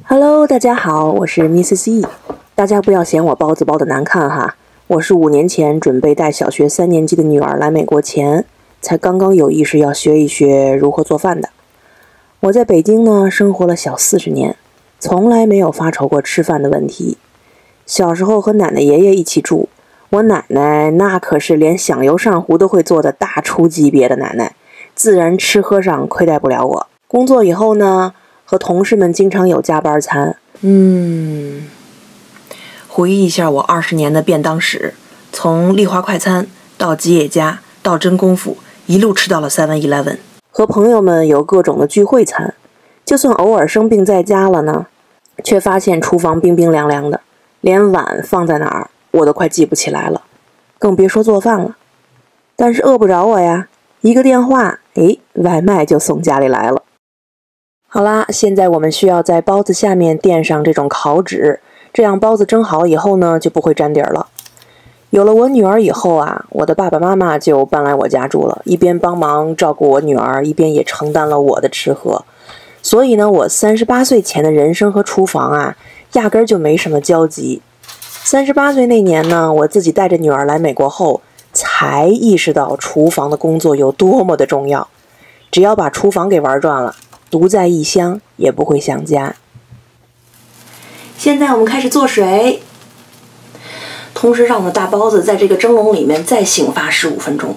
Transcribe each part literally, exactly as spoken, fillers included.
Hello， 大家好，我是 Missus E。大家不要嫌我包子包的难看哈，我是五年前准备带小学三年级的女儿来美国前，才刚刚有意识要学一学如何做饭的。我在北京呢生活了小四十年，从来没有发愁过吃饭的问题。小时候和奶奶爷爷一起住，我奶奶那可是连响油上糊都会做的大厨级别的奶奶，自然吃喝上亏待不了我。工作以后呢，和同事们经常有加班餐。嗯，回忆一下我二十年的便当史，从丽华快餐到吉野家到真功夫，一路吃到了 seven eleven。和朋友们有各种的聚会餐，就算偶尔生病在家了呢，却发现厨房冰冰凉凉的，连碗放在哪儿我都快记不起来了，更别说做饭了。但是饿不着我呀，一个电话，诶，外卖就送家里来了。好啦，现在我们需要在包子下面垫上这种烤纸，这样包子蒸好以后呢，就不会沾底儿了。有了我女儿以后啊，我的爸爸妈妈就搬来我家住了，一边帮忙照顾我女儿，一边也承担了我的吃喝。所以呢，我三十八岁前的人生和厨房啊，压根儿就没什么交集。三十八岁那年呢，我自己带着女儿来美国后，才意识到厨房的工作有多么的重要。只要把厨房给玩转了，独在异乡也不会想家。现在我们开始做水，同时让我们的大包子在这个蒸笼里面再醒发十五分钟。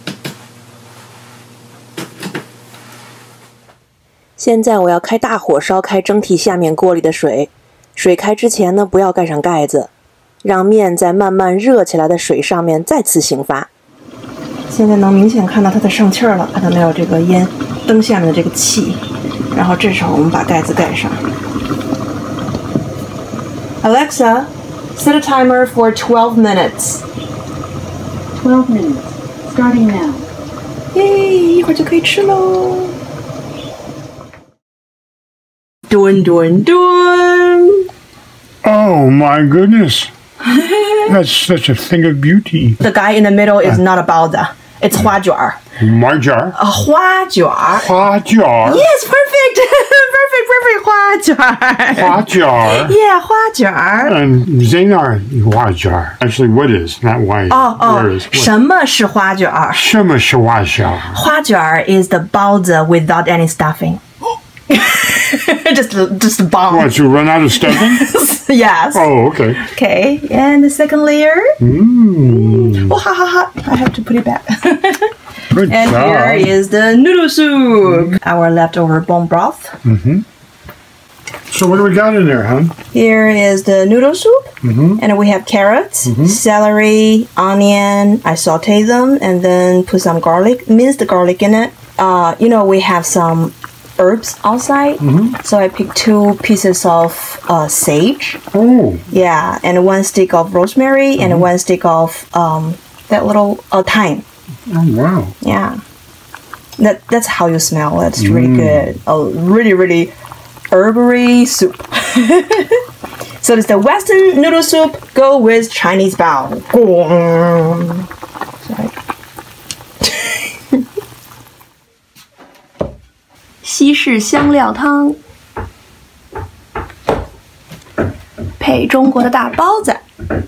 现在我要开大火烧开蒸屉下面锅里的水，水开之前呢，不要盖上盖子，让面在慢慢热起来的水上面再次醒发。现在能明显看到它的上气儿了，看到没有？这个烟灯下面的这个气。然后这时候我们把盖子盖上。Alexa, set a timer for twelve minutes. twelve minutes, starting now. 耶，一会儿就可以吃喽。Dun dun dun. Oh my goodness. That's such a thing of beauty. The guy in the middle is not a 包子， it's 花卷儿。 My jar. 啊，花卷儿。 花卷儿。 Yes, perfect, perfect, perfect. 花卷儿。 花卷儿。 Yeah, 花卷儿。 And Zaynar 花卷儿。Actually, what is not why? 哦哦， Where is? 什么是花卷儿？ 什么是花卷儿？ 花卷儿 is the 包子 without any stuffing. just, just a bomb. What, you run out of stuffing? Yes. Oh, okay. Okay, and the second layer. Mmm. Oh, ha ha ha! I have to put it back. Good And job. here is the noodle soup, our leftover bone broth. Mm-hmm. So what do we got in there, hon? Here is the noodle soup, Mm-hmm. and we have carrots, Mhm. celery, onion. I saute them and then put some garlic, minced garlic in it. Uh, you know, we have some herbs outside, Mhm. so I picked two pieces of uh, sage. Oh. Yeah, and one stick of rosemary and one stick of um, that little uh, thyme. Oh, wow. Yeah, that that's how you smell. It's really Mm. good. A really really herbery soup. So it's the Western noodle soup. Go with Chinese bao. Sorry. 西式香料汤配中国的大包子。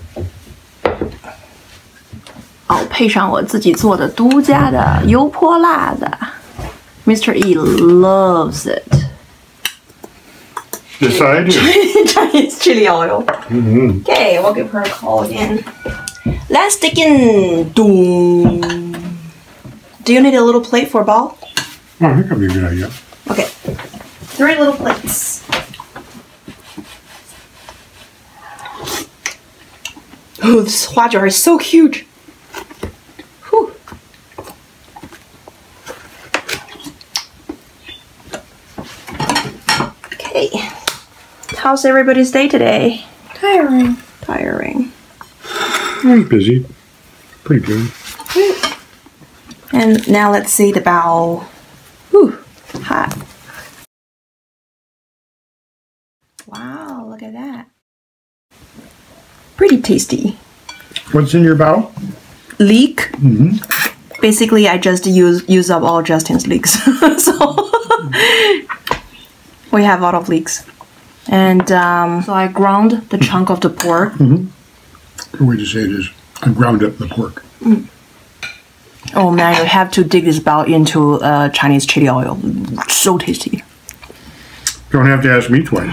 哦，配上我自己做的独家的油泼辣子 ，Mister E loves it. Yes, I do. Chinese chili oil. Mm-hmm. Okay, we'll give her a call again. Let's dig in. Doom. Do you need a little plate for bao? Oh, I think that'd be a good idea. Okay, three little plates. Oh, this hua jar is so huge. Whew. Okay, how's everybody's day today? Tiring. Tiring. I'm busy. Pretty good. And now let's see the bao. Whew, hot. Wow, look at that. Pretty tasty. What's in your bowl? Leek. Mm-hmm. Basically, I just use use up all Justin's leeks. So we have a lot of leeks. And um, so I ground the chunk of the pork. Mm-hmm. The way to say it is, I ground up the pork. Mm. Oh man, you have to dig this bao into uh, Chinese chili oil. So tasty. Don't have to ask me twice.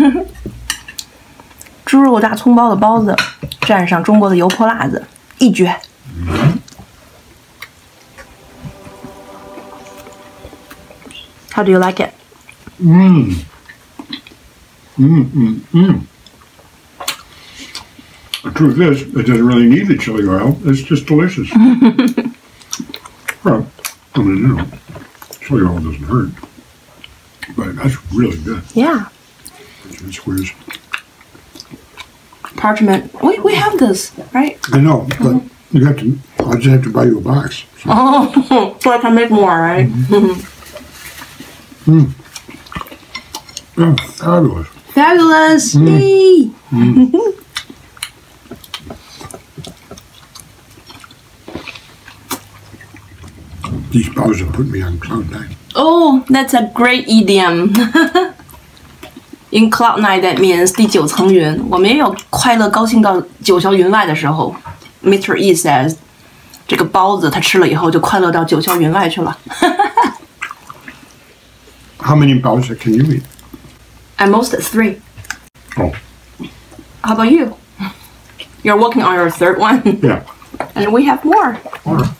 猪肉大葱包的包子，蘸上中国的油泼辣子，一绝。 Mm-hmm. How do you like it? Mmm. Mmm, mmm, mmm. The truth is, it doesn't really need the chili oil. It's just delicious. Well, I mean, you know, chili oil doesn't hurt. But that's really good. Yeah. It squares. Parchment. We, we have this, right? I know, but you have to, I just have to buy you a box. So. Oh, so I can make more, right? Mm. Oh, fabulous. Fabulous! Mm. Yay! Mm. These bows have put me on cloud nine. Oh, that's a great idiom. In cloud nine, that means 第九层云。我们也有快乐高兴到九霄云外的时候。Mister E says， 这个包子他吃了以后就快乐到九霄云外去了。 How many baos can you eat? At most three. Oh. How about you? You're working on your third one. Yeah. And we have more. All right.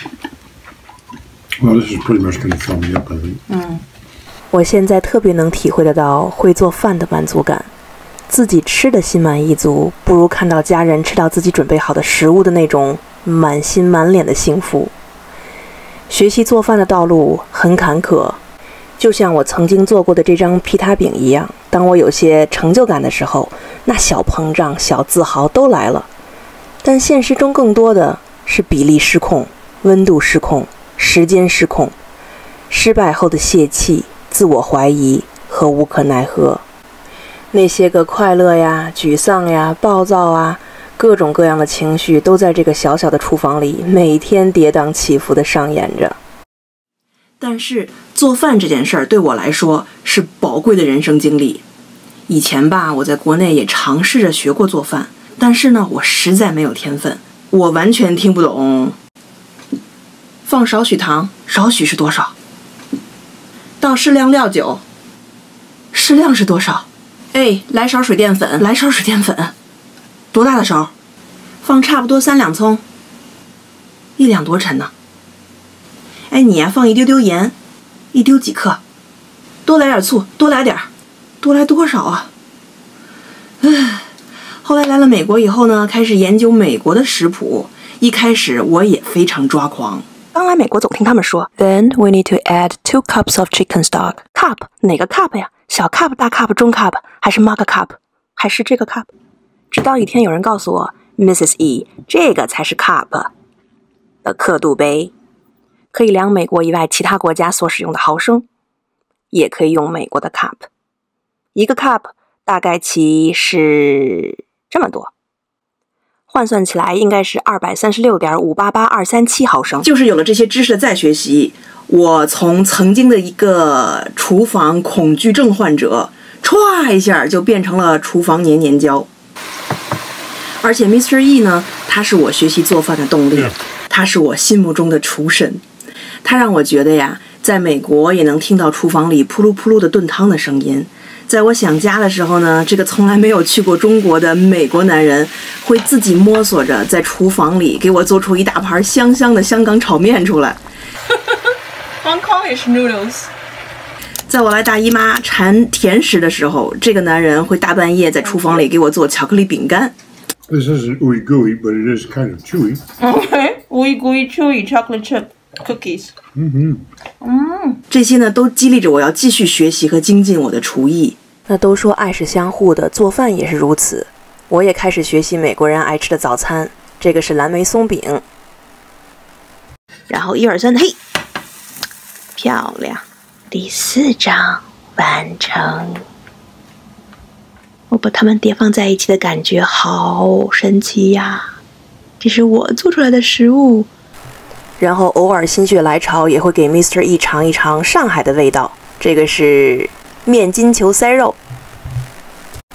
Well, this is pretty much going to fill me up, I think. 嗯。 我现在特别能体会得到会做饭的满足感，自己吃的心满意足，不如看到家人吃到自己准备好的食物的那种满心满脸的幸福。学习做饭的道路很坎坷，就像我曾经做过的这张皮塔饼一样，当我有些成就感的时候，那小膨胀、小自豪都来了。但现实中更多的是比例失控、温度失控、时间失控，失败后的泄气、自我怀疑和无可奈何，那些个快乐呀、沮丧呀、暴躁啊，各种各样的情绪都在这个小小的厨房里每天跌宕起伏地上演着。 但是做饭这件事儿对我来说是宝贵的人生经历。以前吧，我在国内也尝试着学过做饭，但是呢，我实在没有天分，我完全听不懂。放少许糖，少许是多少？倒适量料酒，适量是多少？哎，来勺水淀粉，来勺水淀粉，多大的勺？放差不多三两葱，一两多沉呢？哎，你呀、啊，放一丢丢盐，一丢几克，多来点醋，多来点，多来多少啊？唉，后来来了美国以后呢，开始研究美国的食谱。一开始我也非常抓狂。刚来美国总听他们说 ，Then we need to add two cups of chicken stock. Cup 哪个 cup 呀？小 cup、大 cup、中 cup 还是 mug cup， 还是这个 cup？ 直到一天有人告诉我 ，Missus E， 这个才是 cup 的刻度杯。可以量美国以外其他国家所使用的毫升，也可以用美国的 cup。一个 cup 大概其是这么多，换算起来应该是 二百三十六点五八八二三七毫升。就是有了这些知识的再学习，我从曾经的一个厨房恐惧症患者，歘一下就变成了厨房年年教。而且 Mister E 呢，他是我学习做饭的动力，他是我心目中的厨神。他让我觉得呀，在美国也能听到厨房里扑噜扑噜的炖汤的声音。在我想家的时候呢，这个从来没有去过中国的美国男人会自己摸索着在厨房里给我做出一大盘香香的香港炒面出来。Hong Kongish noodles。在我来大姨妈馋甜食的时候，这个男人会大半夜在厨房里给我做巧克力饼干。 This isn't ooey gooey, but it is kind of chewy. Okay, ooey gooey chewy chocolate chip cookies. 嗯哼， 嗯，这些呢都激励着我要继续学习和精进我的厨艺。 那都说爱是相互的，做饭也是如此。我也开始学习美国人爱吃的早餐，这个是蓝莓松饼。 然后一二三，嘿，漂亮，第四张完成。我把它们叠放在一起的感觉好神奇呀！这是我做出来的食物。 然后偶尔心血来潮也会给 Mister E 尝一尝上海的味道，这个是面筋球塞肉。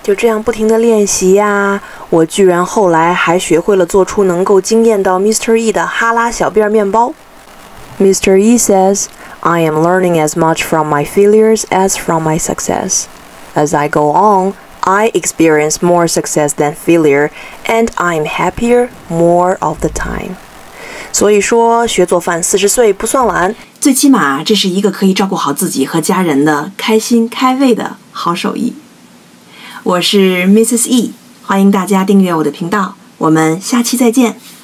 就这样不停地练习呀，我居然后来还学会了做出能够惊艳到 Mister E 的哈拉小辫面包。Mister E says, I am learning as much from my failures as from my success. As I go on, I experience more success than failure, and I'm happier more of the time. 所以说，学做饭四十岁不算晚，最起码这是一个可以照顾好自己和家人的开心开胃的好手艺。我是 Missus E， 欢迎大家订阅我的频道，我们下期再见。